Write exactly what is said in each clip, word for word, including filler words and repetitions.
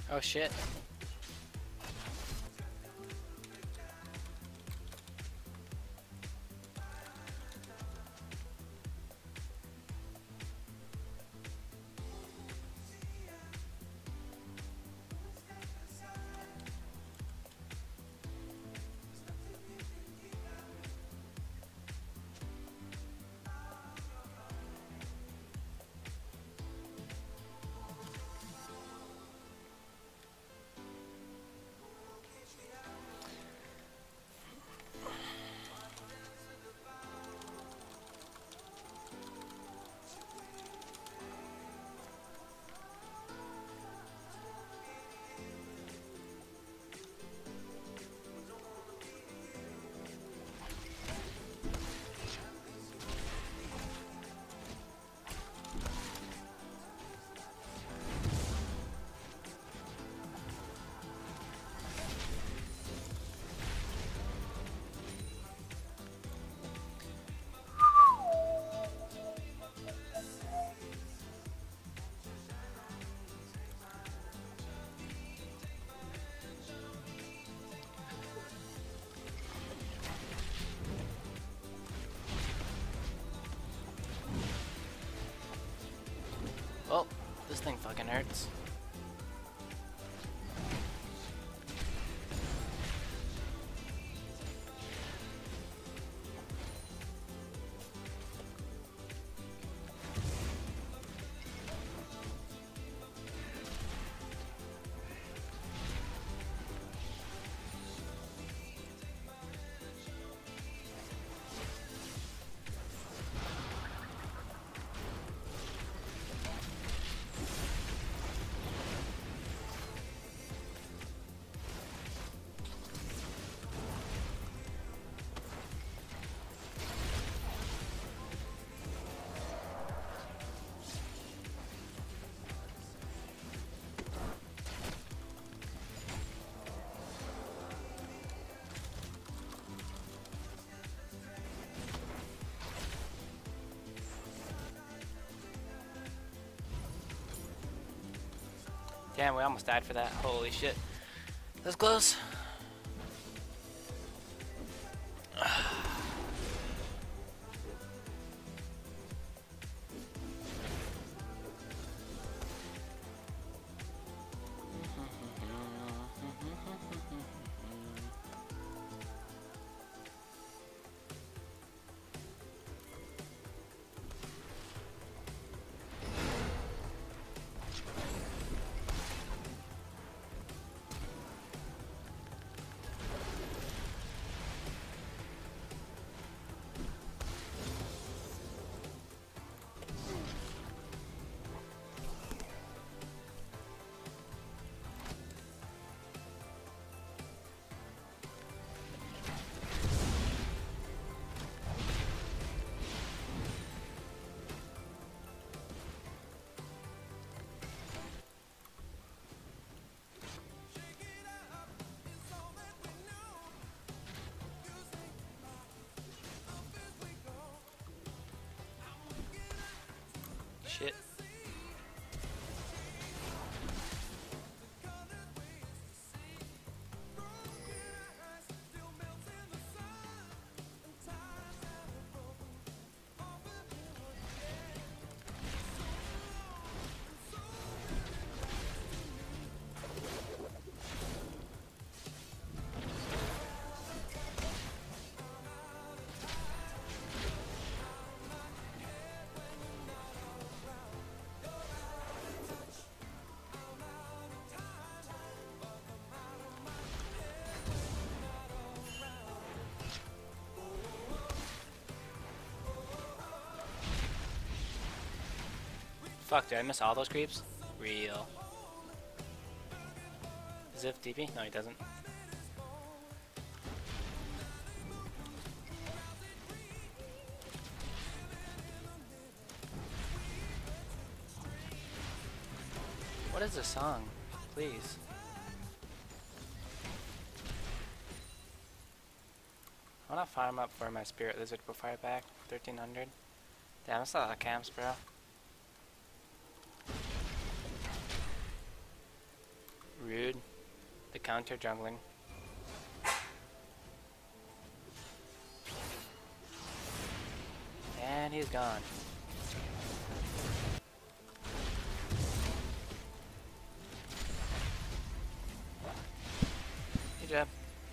Oh shit. Well, this thing fucking hurts. Damn, we almost died for that. Holy shit. That was close. Shit. Fuck, did I miss all those creeps? Real. Ziff D P? No, he doesn't. What is this song? Please. I wanna farm up for my Spirit Lizard before I back. thirteen hundred. Damn, that's a lot of camps, bro. Rude. The counter jungling. And he's gone. Good job.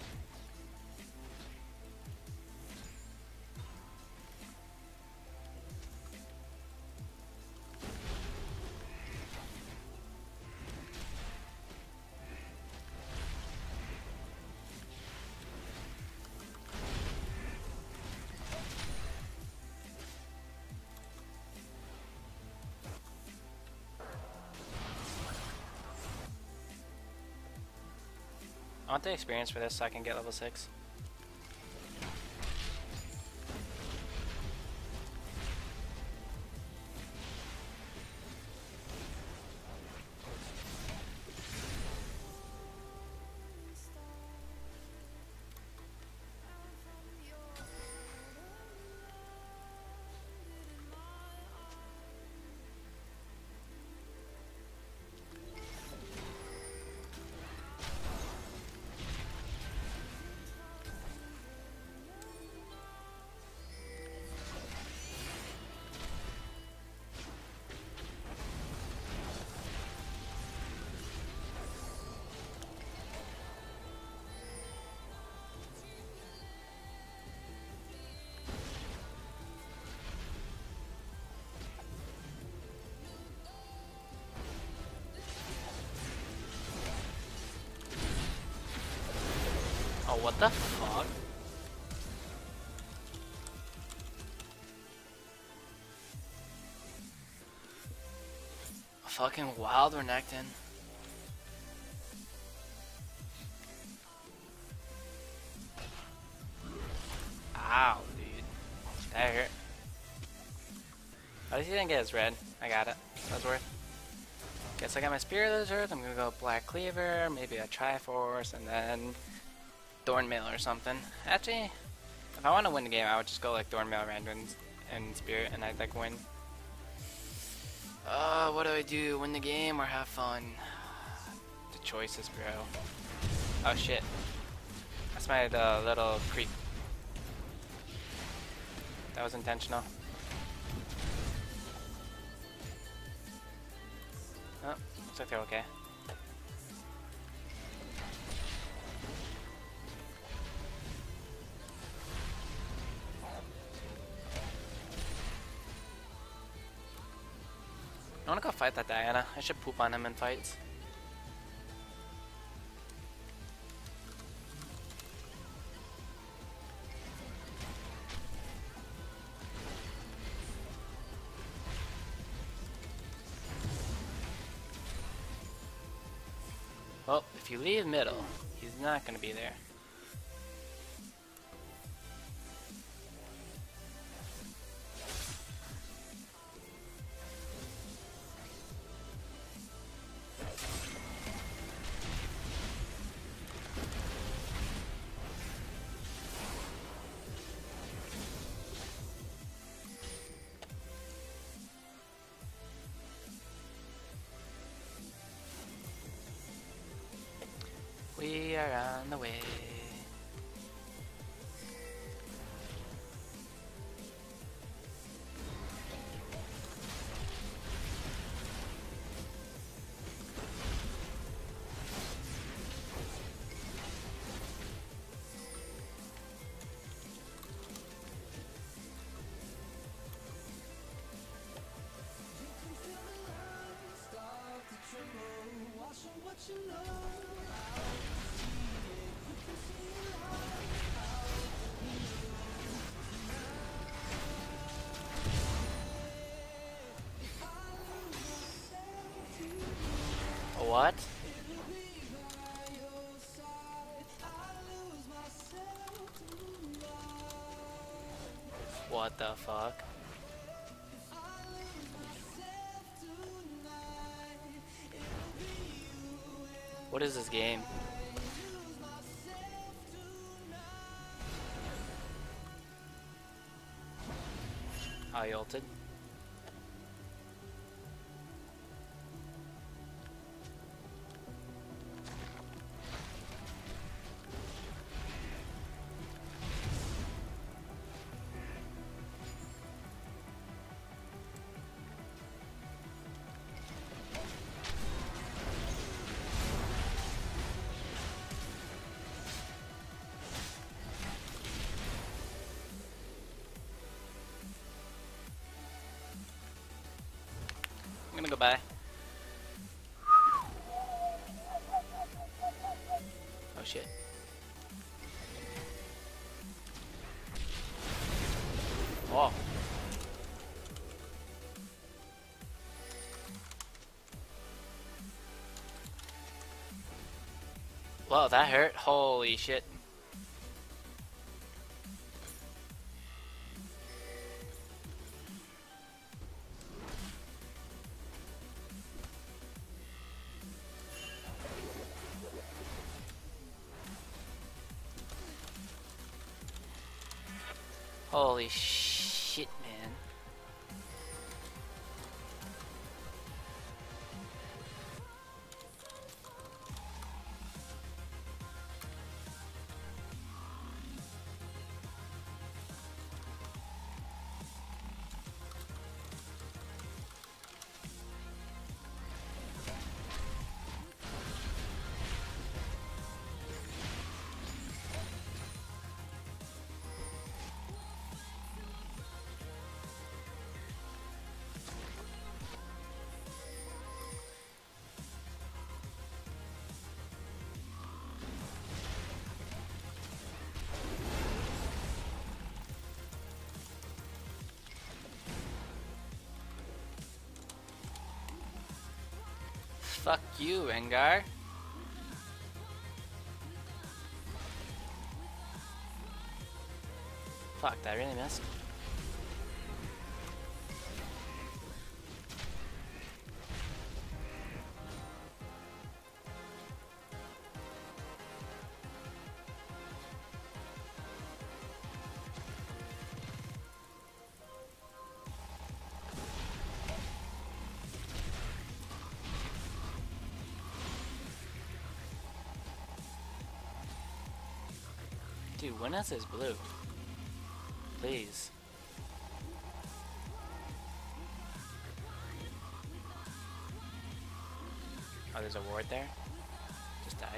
I want the experience for this so I can get level six. Oh, what the fuck? Fucking wild Renekton. Ow, dude. That hurt. At least he didn't get his red. I got it. That was worth. Guess I got my Spirit Lizard. I'm gonna go Black Cleaver, maybe a Triforce, and then Thornmail or something. Actually, if I want to win the game, I would just go like Thornmail, Random, and Spirit, and I'd like win. Uh, what do I do? Win the game or have fun? The choices, bro. Oh shit. That's my uh, little creep. That was intentional. Oh, looks like they're okay. I wanna go fight that Diana. I should poop on him in fights. Well, if you leave middle, he's not gonna be there. We are on the way. What? What the fuck? What is this game? I ulted. Goodbye. Oh shit. Oh. Whoa, that hurt. Holy shit. Holy shit, man. Fuck you, Rengar. Fuck, that really missed. Dude, when is this blue? Please. Oh, there's a ward there? Just died.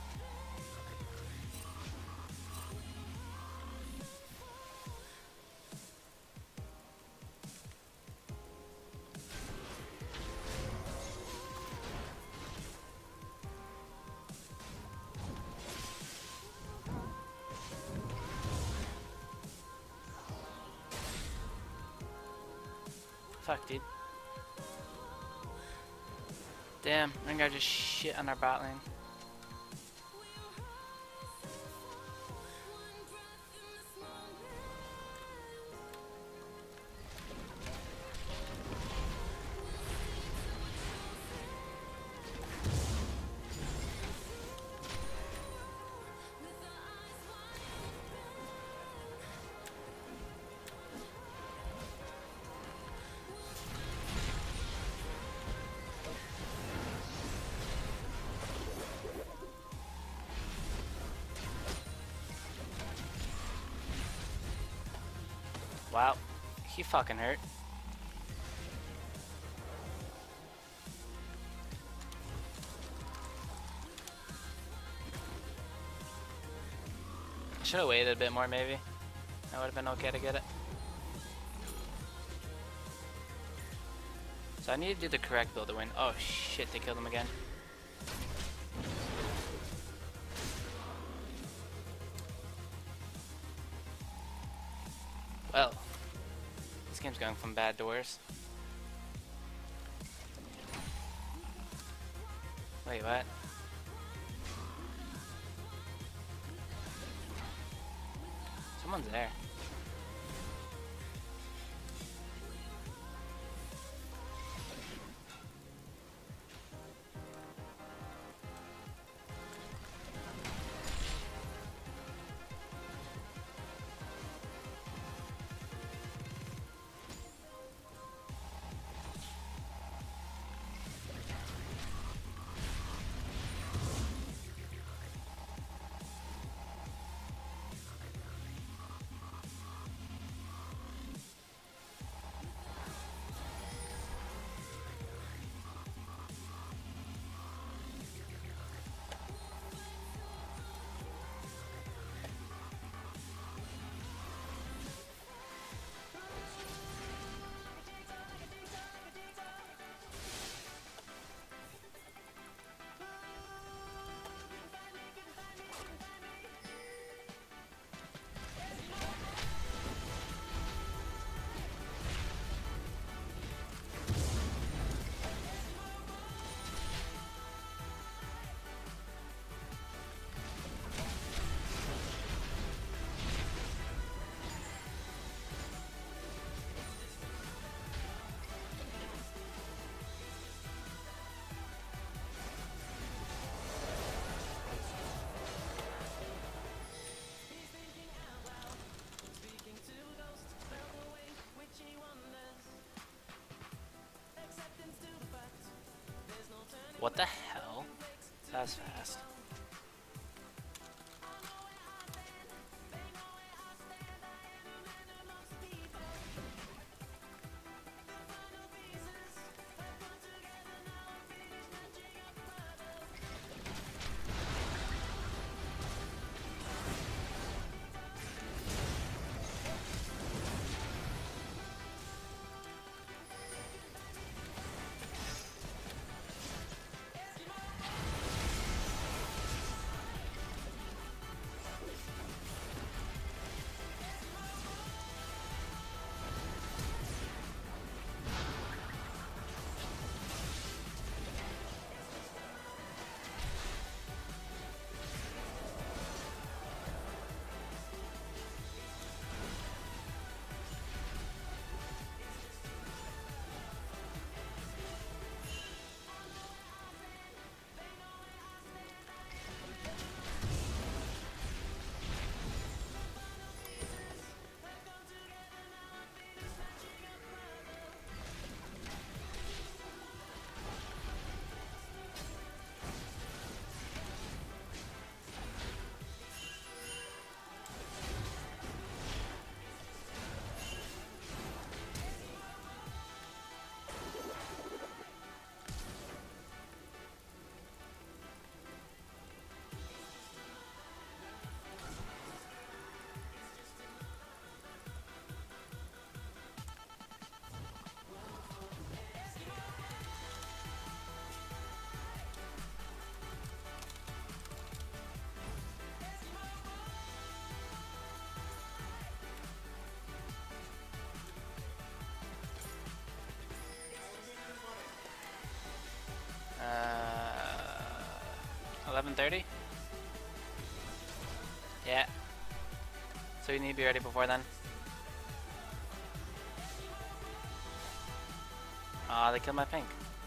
Fuck, dude. Damn, Rengar just shit on our bot lane. Wow, he fucking hurt. Should have waited a bit more, maybe. That would have been okay to get it. So I need to do the correct build to win. Oh shit, they killed him again. Well, this game's going from bad to worse. Wait, what? Someone's there. What the hell? That was fast. eleven thirty? Yeah. So you need to be ready before then. Aw, oh, they killed my pink.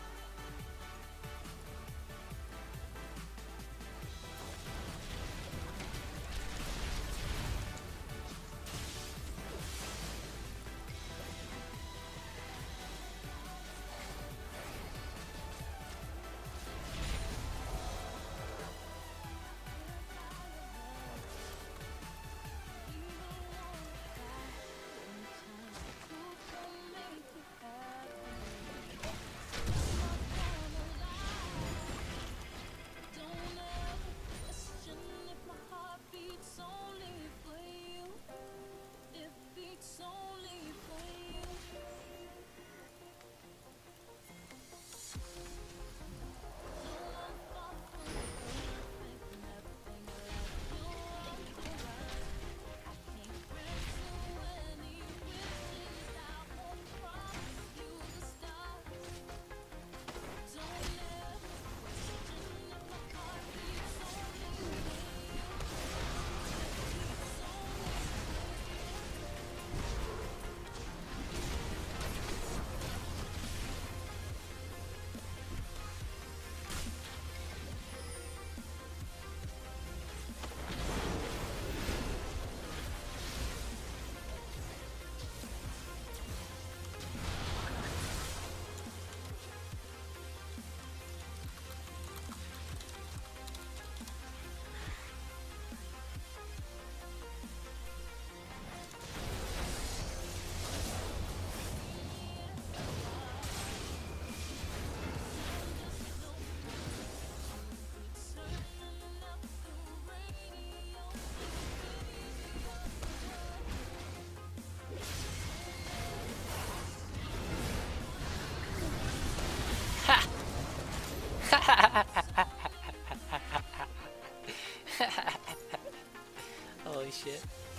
Holy shit.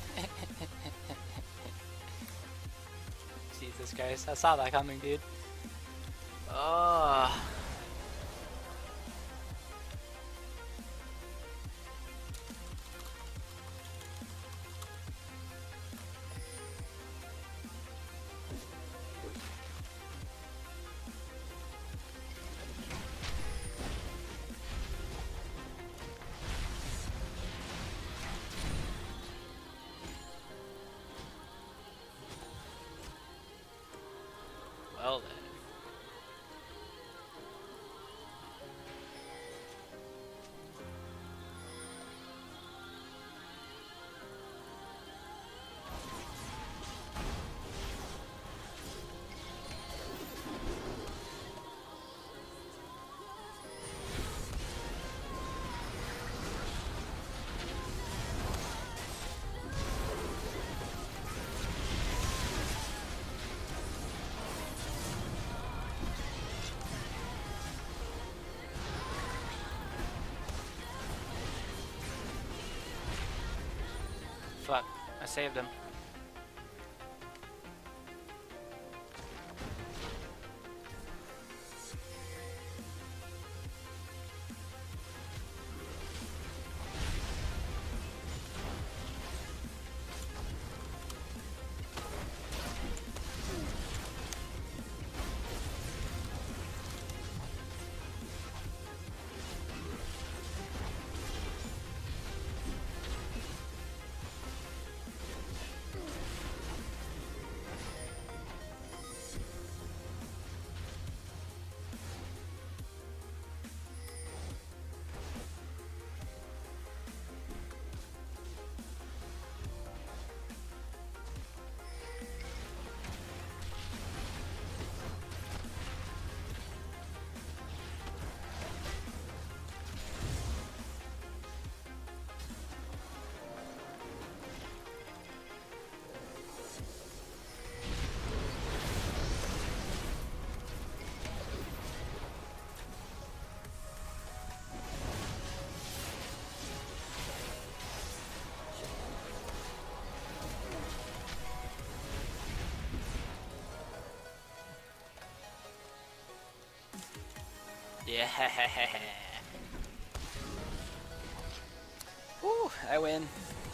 Jesus Christ, I saw that coming, dude. Oh. Well then. I saved him. Yeah. Woo, I win.